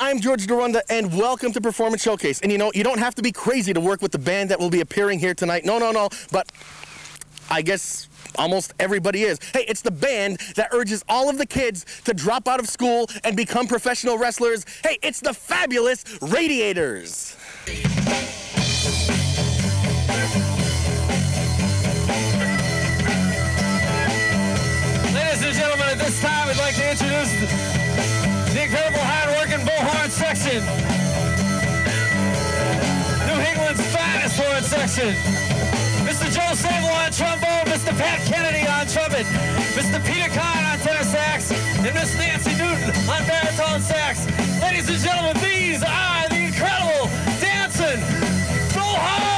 I'm George Dorunda, and welcome to Performance Showcase. And you know, you don't have to be crazy to work with the band that will be appearing here tonight. No. But I guess almost everybody is. Hey, it's the band that urges all of the kids to drop out of school and become professional wrestlers. Hey, it's the fabulous Radiators. Ladies and gentlemen, at this time, we'd like to introduce the incredible hard-working bullhorn section. New England's finest horn section. Mr. Joe Sable on trombone, Mr. Pat Kennedy on trumpet, Mr. Peter Kahn on tenor sax, and Miss Nancy Newton on baritone sax. Ladies and gentlemen, these are the incredible dancing bullhorns!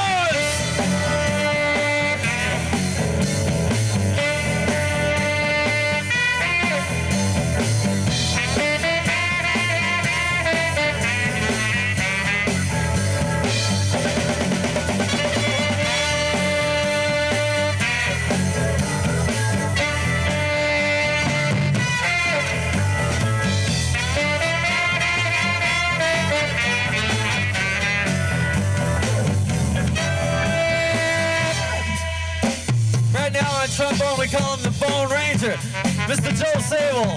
Now on trombone, we call him the Bone Ranger, Mr. Joe Sable.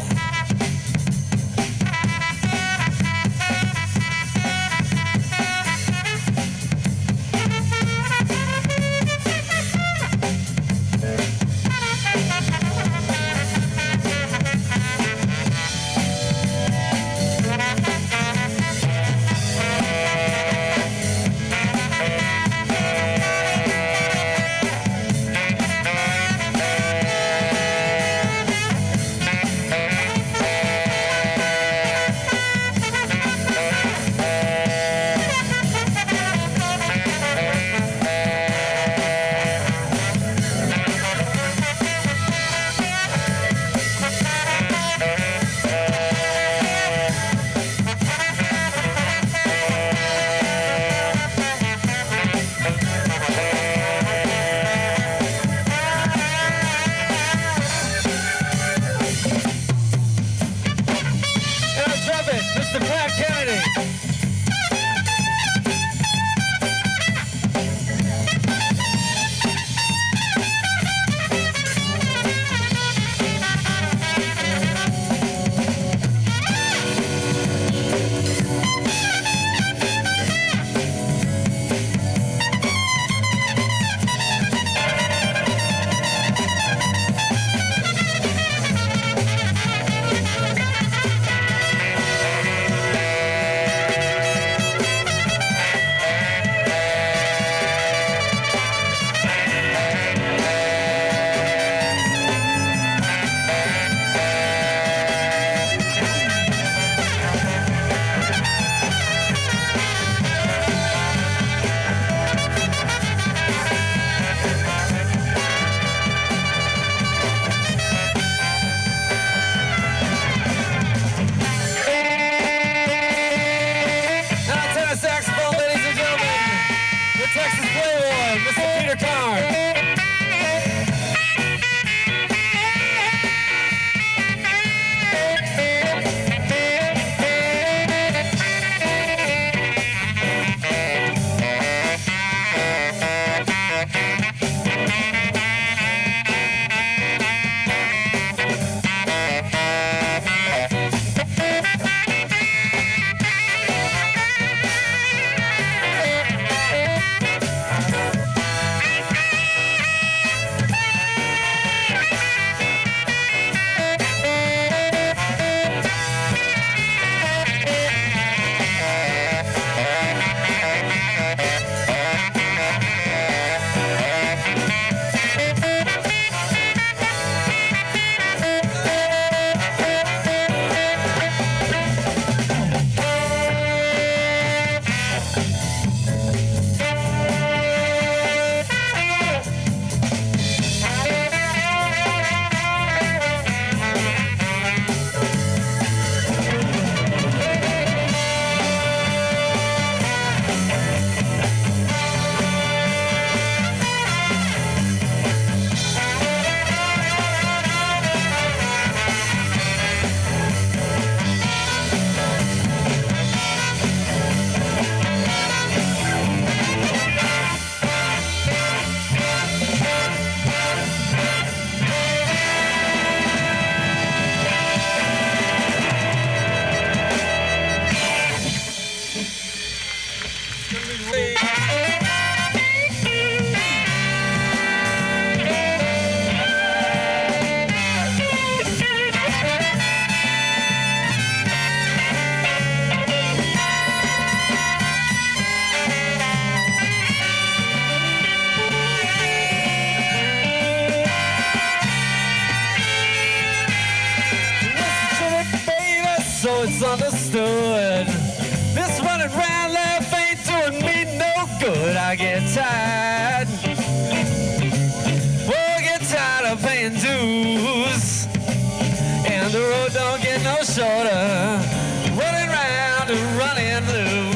misunderstood. This running round life ain't doing me no good. I get tired. Oh, I get tired of paying dues. And the road don't get no shorter. Running round and running blue.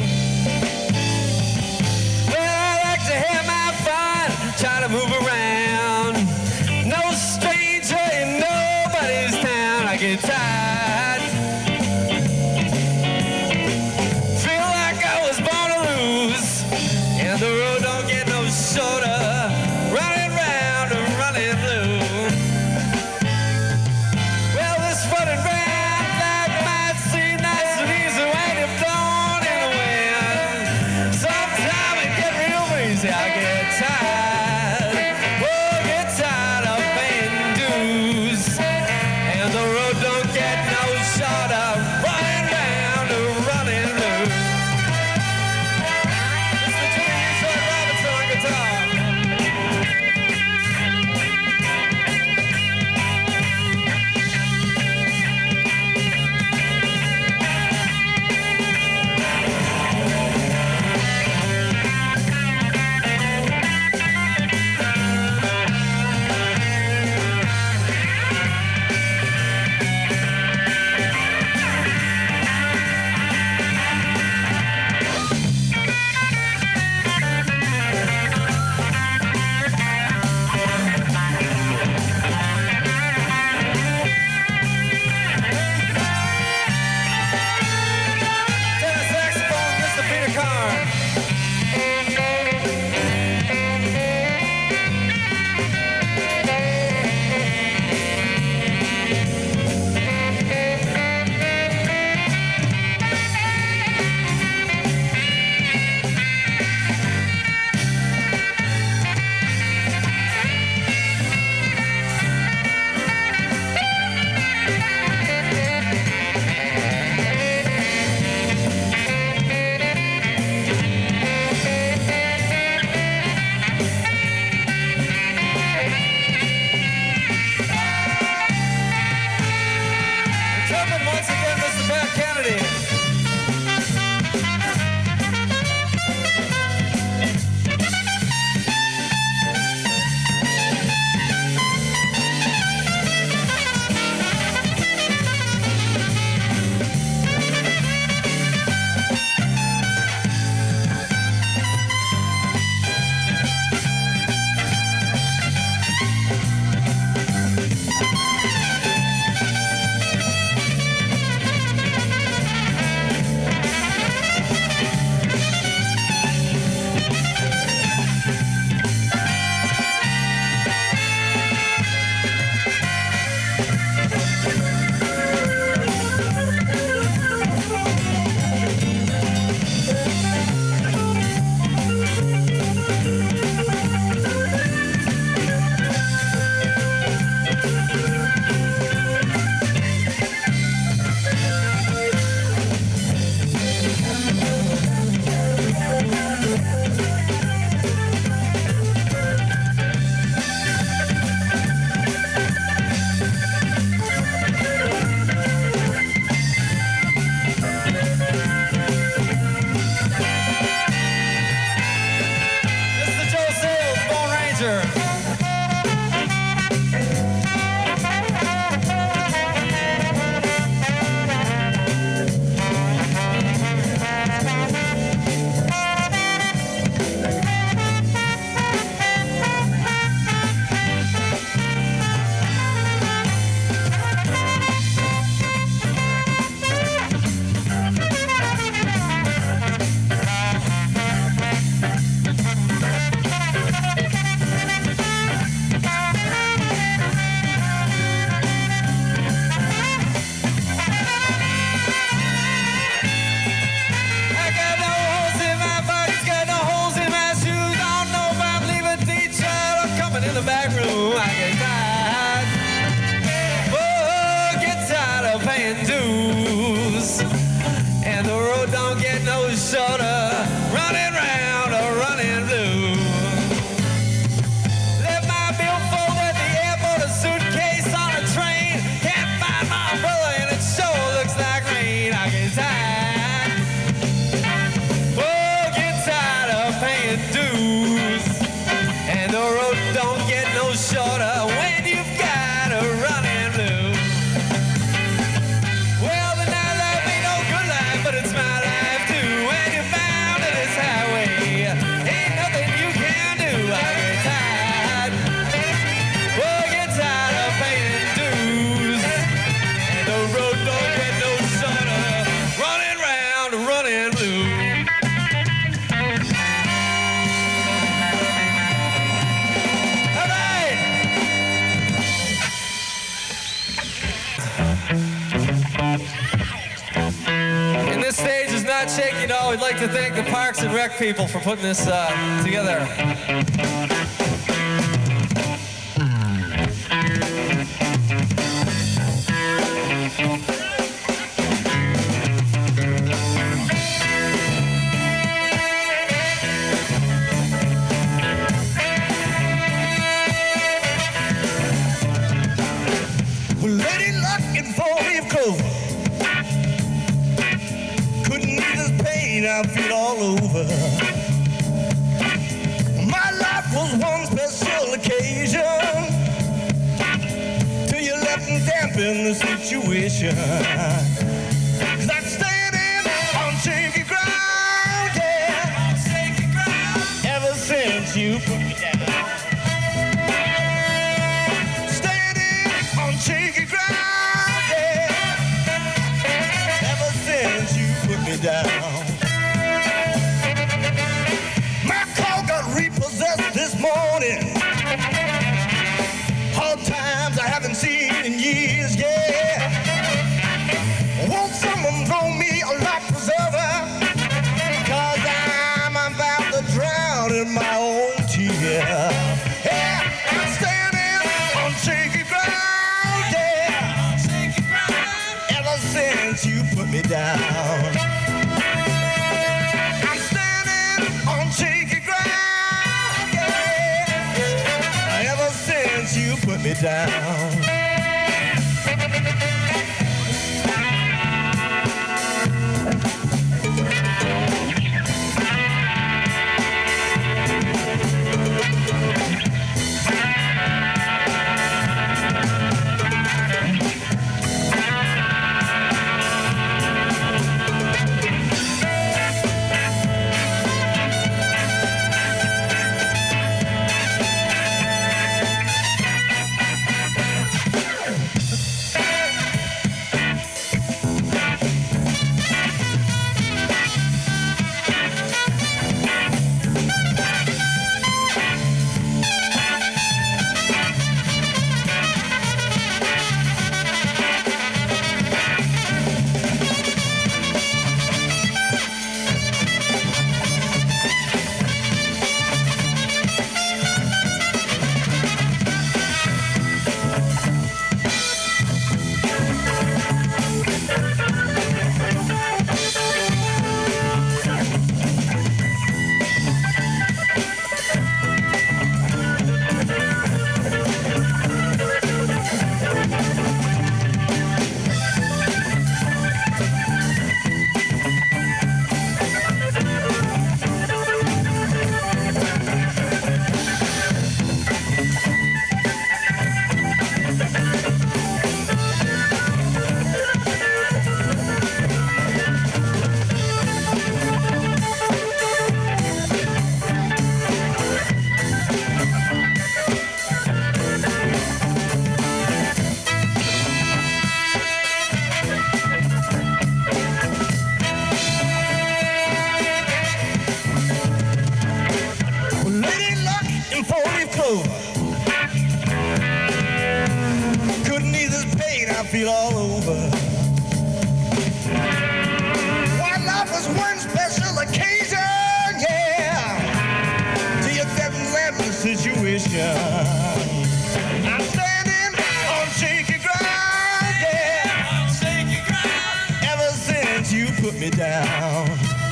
Well, I like to have my fun, try to move around. No stranger in nobody's town. I get tired. Feel like I was born to lose. And the road don't get no shorter. Running round and running blue. Well, this running round life might seem nice and easy when you're blown in the wind. Sometimes it get real crazy. I get tired. Oh, I get tired of paying dues. And the road don't get no shorter. Running round and running blue. Mr. Jimmy Detroit Robinson on guitar. Tenor saxophone, Mr. Peter Carr. Trumpet once again, Mr. Pat Kennedy. Mr. Joe Sales, Bone Ranger. I got no holes in my pockets, got no holes in my shoes. I don't know if I'm leaving Detroit or coming in the back room. I get tired. Oh, get tired of paying dues. And the road don't get no shorter. Running round or running blue. Left my billfold at the airport, a suitcase on a train. Can't find my umbrella and it sure looks like rain. I get don't get no shorter when you've got a running blue. Well, the nightlife ain't no good life, but it's my life too. When you're bound to this highway, ain't nothing you can do. I get tired. Well, I get tired of paying dues. And the road don't get no shorter. Running round, running blue. And this stage is not shaking at all. We'd like to thank the Parks and Rec people for putting this together. Well, Lady Luck and four-leaf clover couldn't eat this pain I feel all over. My life was one special occasion till you left and dampened the situation. 'Cause I'm standing on shaky ground, yeah, shaky ground, ever since you put me down. Shaky ground, yeah, ever since you put me down. My car got repossessed this morning. Hard times I haven't seen in years, yeah. Won't someone throw me a life preserver? 'Cause I'm about to drown in my own tears. Yeah, I'm standing on shaky ground. Since you put me down, I'm standing on shaky ground, yeah, ever since you put me down. Couldn't eat this pain I feel all over. White life was one special occasion, yeah, till you didn't let the situation. I'm standing on shaky ground, yeah, shaky ground, ever since you put me down.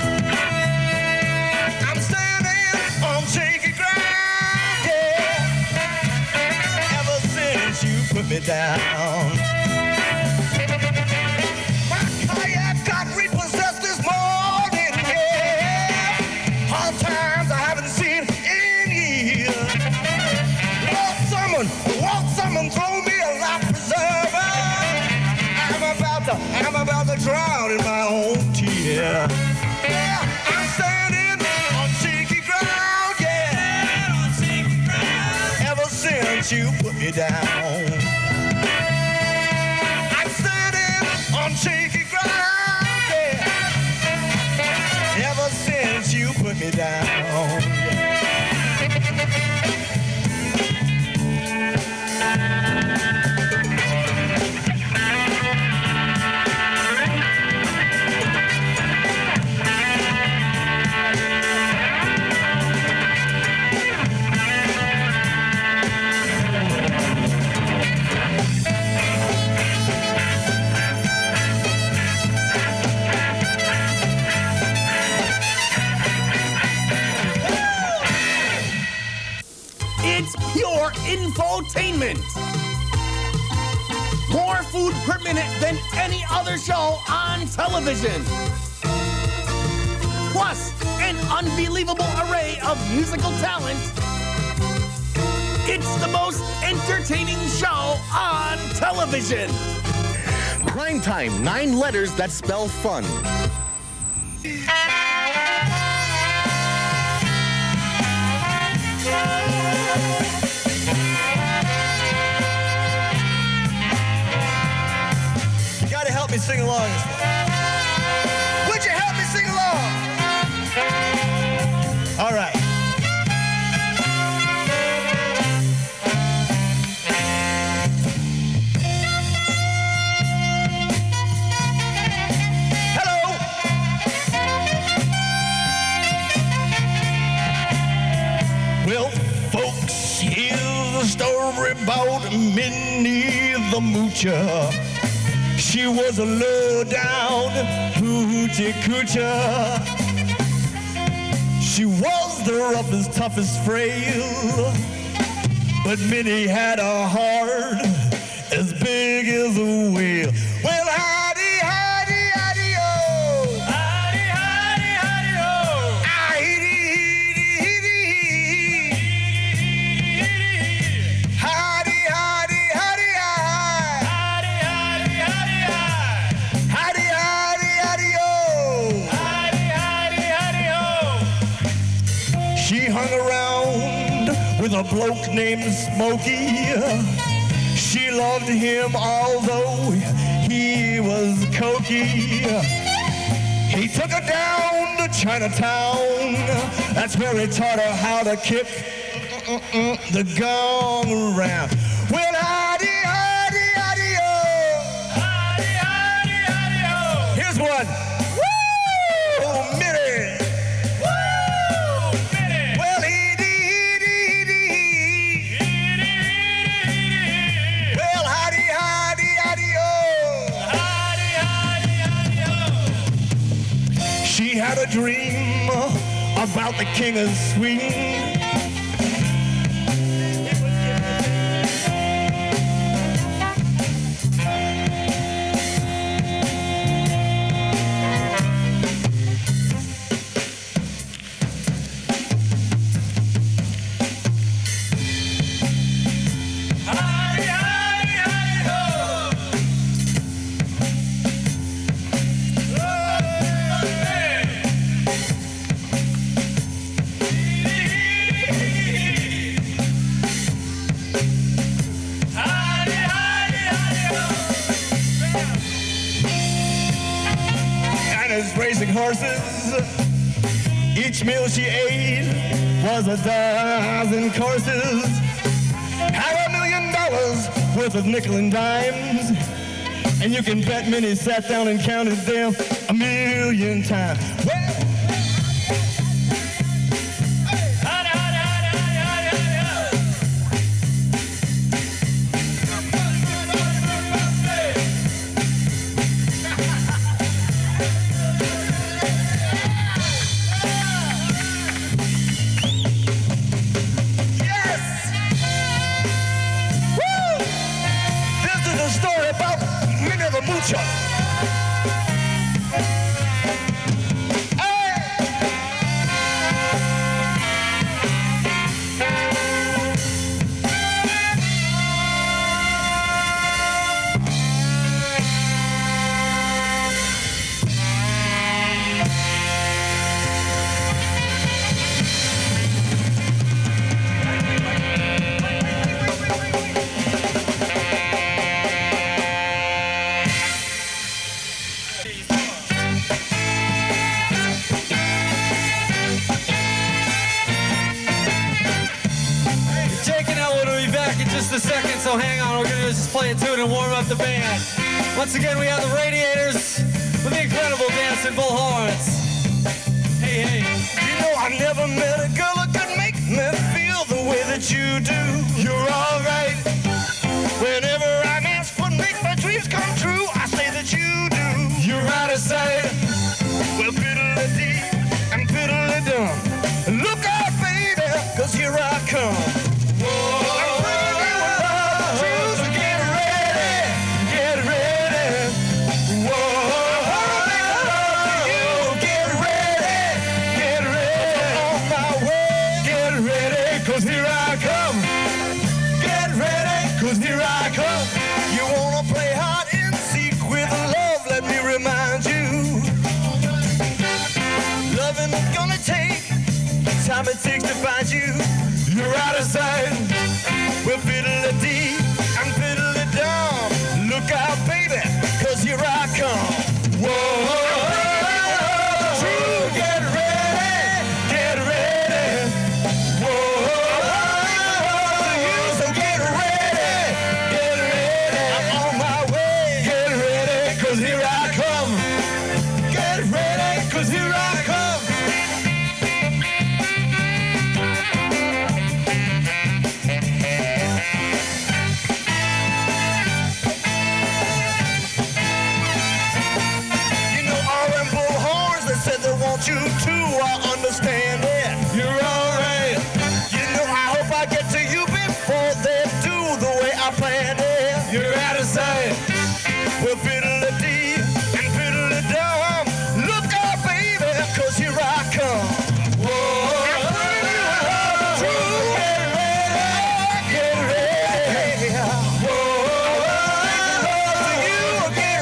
I'm standing on shaky ground, yeah, ever since you put me down. My kayak got repossessed this morning, yeah. Hard times I haven't seen in years. drown in my own tears. Yeah, I'm standing on shaky ground, yeah. On shaky ground. Ever since you put me down. I'm standing on shaky ground, yeah. Ever since you put me down. It's pure infotainment. More food per minute than any other show on television. Plus, an unbelievable array of musical talent. It's the most entertaining show on television. Prime time, 9 letters that spell fun. You gotta help me sing along this one. Would you help me sing along? All right. Hello. Well, folks, here's the story about Minnie the Moocher. She was a low-down hoochie coocher. She was the roughest, toughest frail, but Minnie had a heart as big as a whale. Well, hidey, hidey, hidey-oh. Hidey, hidey, hidey-oh. Ah, hidey, hidey, hidey. Hidey, hidey, hidey-hi. Hidey, hidey, hidey-hi. Hidey, hidey, hidey-oh. Hidey, hidey, hidey-oh. She hung around with a bloke named Smokey. She loved him although he was cokey. He took her down to Chinatown. That's where he taught her how to kick the gong around. Well, hidey, hidey, hidey-oh. Hidey, hidey, hidey-oh. Here's one. Woo! Minnie. Woo! Minnie. Well, hidey, hidey, hidey. Well, hidey, hidey, hidey-oh. Hidey, hidey, hidey-oh. She had a dream about the king of swing. Racing horses. Each meal she ate was a dozen courses. Had $1 million worth of nickel and dimes, and you can bet Minnie sat down and counted them 1,000,000 times. Well, Moocher. just a second, so hang on. We're gonna just play a tune and warm up the band. Once again, we have the Radiators with the incredible Dancing Bull Horns. Hey, hey. You know, I never met a girl that could make me feel the way that you do. You're alright. Whenever I'm asked what makes my dreams come true, I say that you do. You're out of sight. Well, fiddle-a-dee and fiddle-a-dum. Look out, baby, 'cause here I come. Whoa. Time it takes to find you, you're out of sight. We'll fiddle-a-dee and fiddle-a-dum. Look out, baby, 'cause here I come. Whoa, get ready, get ready. Whoa, so get ready, I'm on my way. Get ready, 'cause here I come. Get ready, 'cause here I come. You too, I understand it. You're alright. You know, I hope I get to you before they do the way I planned it. You're out of sight. Well, fiddle-a-dee and fiddle-a-dum. Look out, baby, 'cause here I come. Whoa. Get ready, get ready. Whoa. You get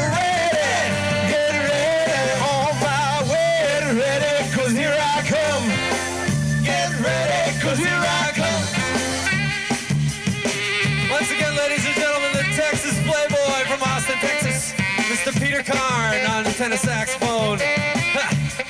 ready, on my way. Ready, 'cause here I come. Get ready, 'cause here I come. Once again, ladies and gentlemen, the Texas Playboy from Austin, Texas, Mr. Peter Karn on tenor saxophone. Ha.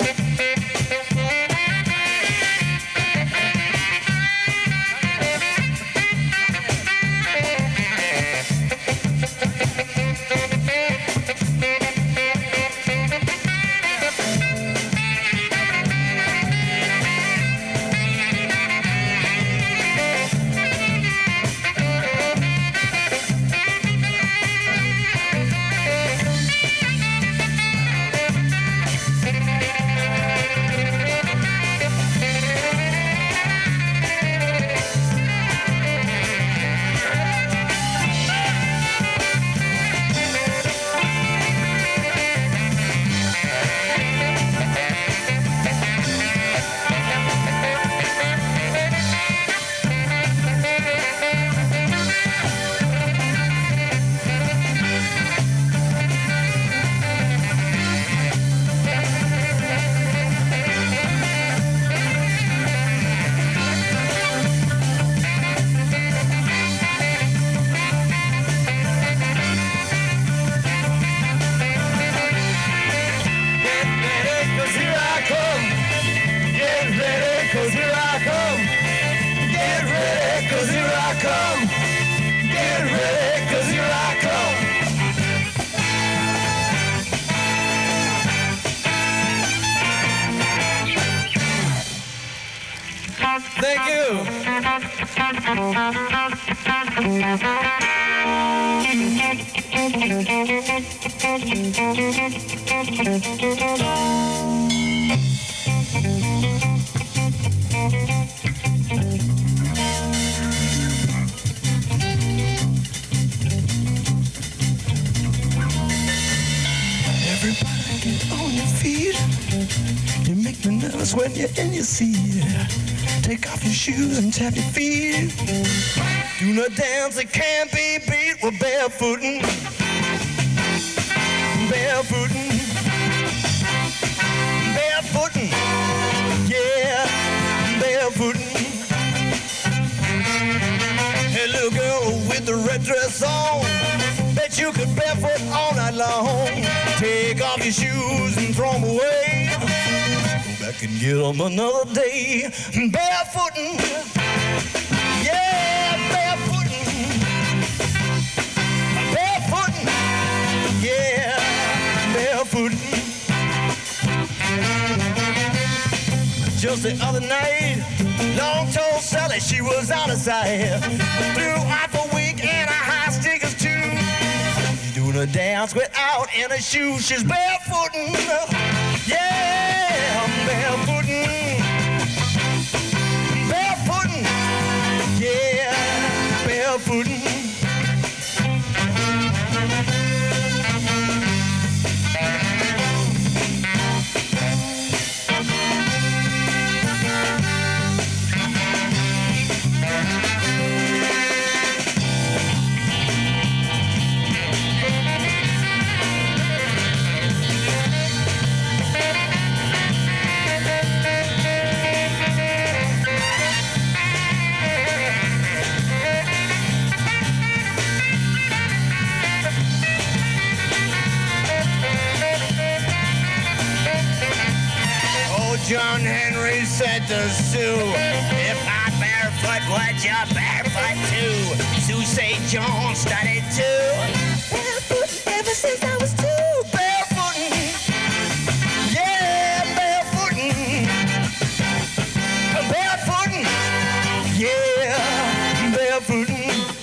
Thank you. Everybody get on your feet. You make me nervous when you're in your seat. Take off your shoes and tap your feet. Do not dance that can't be beat with barefooting. Barefooting. Barefooting. Yeah, barefooting. Hey, little girl with the red dress on. Bet you could barefoot all night long. Take off your shoes and throw them away. Go back and get them another day. Barefooting. Yeah, barefooting. just the other night. Long told Sally she was out of sight. Throughout the week and her high stickers too. Doing a dance without any shoes. She's barefooting. Yeah, barefooting. Barefooting. Yeah, barefooting. John Henry said to Sue, if I'm barefoot, would you barefoot too? Sue St. John studied too. Barefoot ever since I was two. Barefooting. Yeah, barefooting. Barefooting. Yeah, barefooting.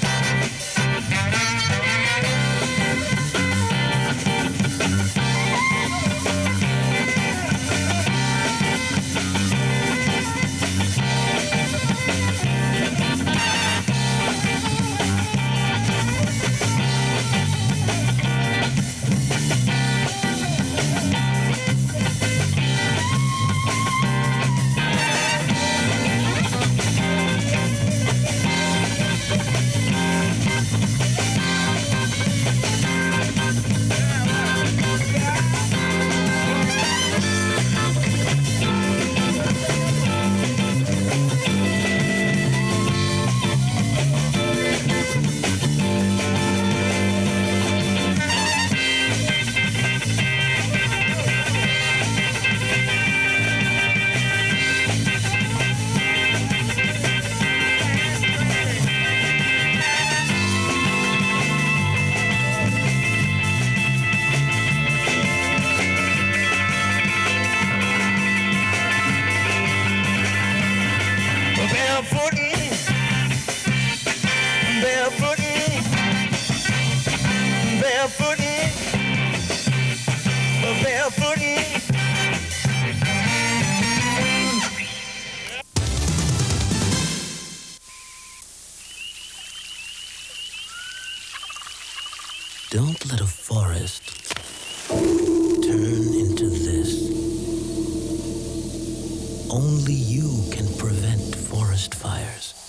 Don't let a forest turn into this. Only you can prevent forest fires.